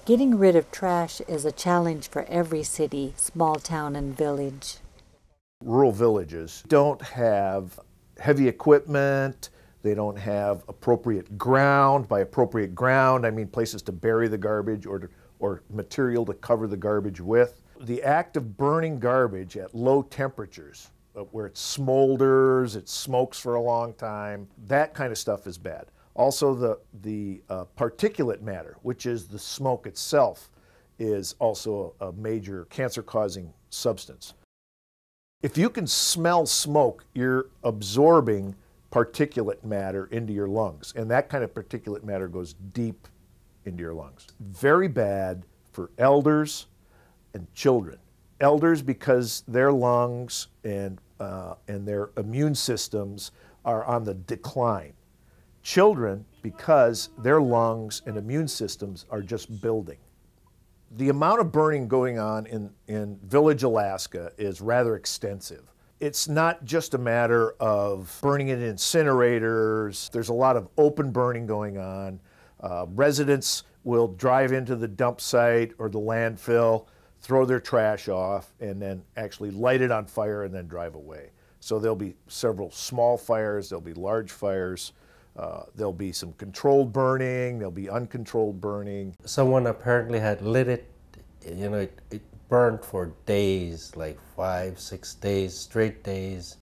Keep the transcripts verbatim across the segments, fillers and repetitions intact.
Getting rid of trash is a challenge for every city, small town, and village. Rural villages don't have heavy equipment, they don't have appropriate ground. By appropriate ground, I mean places to bury the garbage or, to, or material to cover the garbage with. The act of burning garbage at low temperatures, uh, where it smolders, it smokes for a long time, that kind of stuff is bad. Also, the, the uh, particulate matter, which is the smoke itself, is also a, a major cancer-causing substance. If you can smell smoke, you're absorbing particulate matter into your lungs, and that kind of particulate matter goes deep into your lungs. Very bad for elders and children. Elders because their lungs and, uh, and their immune systems are on the decline. Children because their lungs and immune systems are just building. The amount of burning going on in, in Village, Alaska is rather extensive. It's not just a matter of burning in incinerators. There's a lot of open burning going on. Uh, residents will drive into the dump site or the landfill, throw their trash off, and then actually light it on fire and then drive away. So there'll be several small fires, there'll be large fires. Uh, there'll be some controlled burning, there'll be uncontrolled burning. Someone apparently had lit it, you know, it, it burned for days, like five, six days, straight days.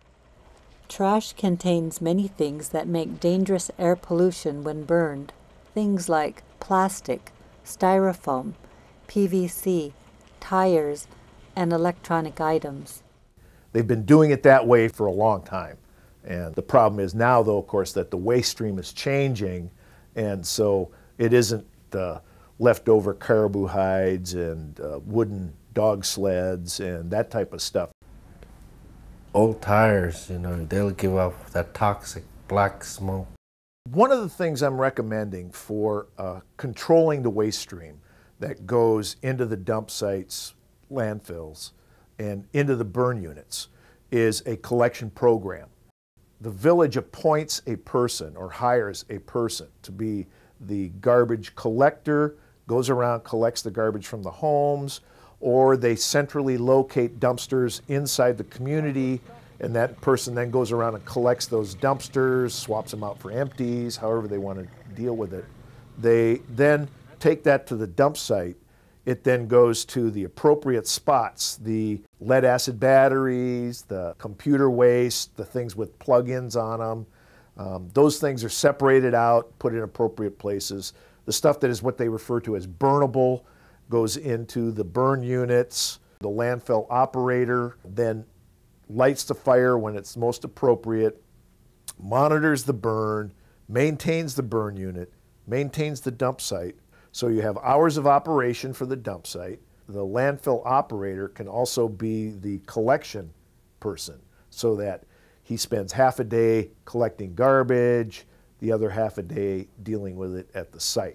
Trash contains many things that make dangerous air pollution when burned. Things like plastic, styrofoam, P V C, tires, and electronic items. They've been doing it that way for a long time. And the problem is now, though, of course, that the waste stream is changing, and so it isn't uh, leftover caribou hides and uh, wooden dog sleds and that type of stuff. Old tires, you know, they'll give off that toxic black smoke. One of the things I'm recommending for uh, controlling the waste stream that goes into the dump sites, landfills, and into the burn units is a collection program. The village appoints a person or hires a person to be the garbage collector, goes around, collects the garbage from the homes, or they centrally locate dumpsters inside the community, and that person then goes around and collects those dumpsters, swaps them out for empties, however they want to deal with it. They then take that to the dump site. It then goes to the appropriate spots, the lead acid batteries, the computer waste, the things with plug-ins on them. Um, those things are separated out, put in appropriate places. The stuff that is what they refer to as burnable goes into the burn units. The landfill operator then lights the fire when it's most appropriate, monitors the burn, maintains the burn unit, maintains the dump site. So you have hours of operation for the dump site. The landfill operator can also be the collection person, so that he spends half a day collecting garbage, the other half a day dealing with it at the site.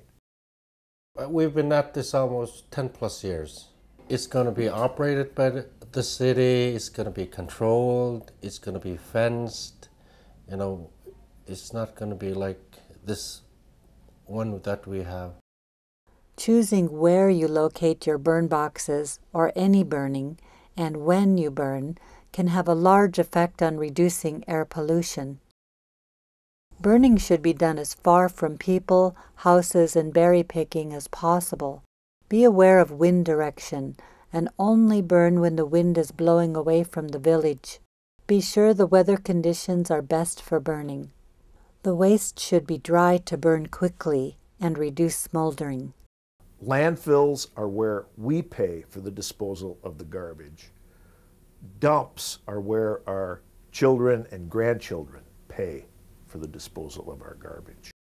We've been at this almost ten plus years. It's going to be operated by the city, it's going to be controlled, it's going to be fenced. You know, it's not going to be like this one that we have. Choosing where you locate your burn boxes, or any burning, and when you burn, can have a large effect on reducing air pollution. Burning should be done as far from people, houses, and berry picking as possible. Be aware of wind direction, and only burn when the wind is blowing away from the village. Be sure the weather conditions are best for burning. The waste should be dry to burn quickly and reduce smoldering. Landfills are where we pay for the disposal of the garbage. Dumps are where our children and grandchildren pay for the disposal of our garbage.